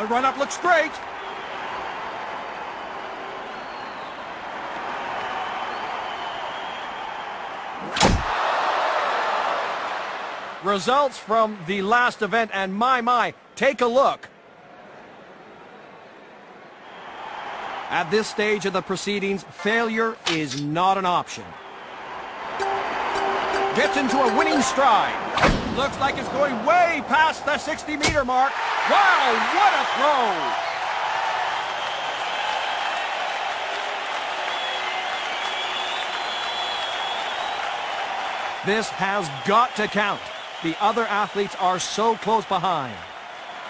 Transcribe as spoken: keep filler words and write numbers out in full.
The run-up looks great. Results from the last event, and my, my, take a look. At this stage of the proceedings, failure is not an option. Gets into a winning stride. Looks like it's going way past the sixty meter mark. Wow, what a throw! This has got to count. The other athletes are so close behind.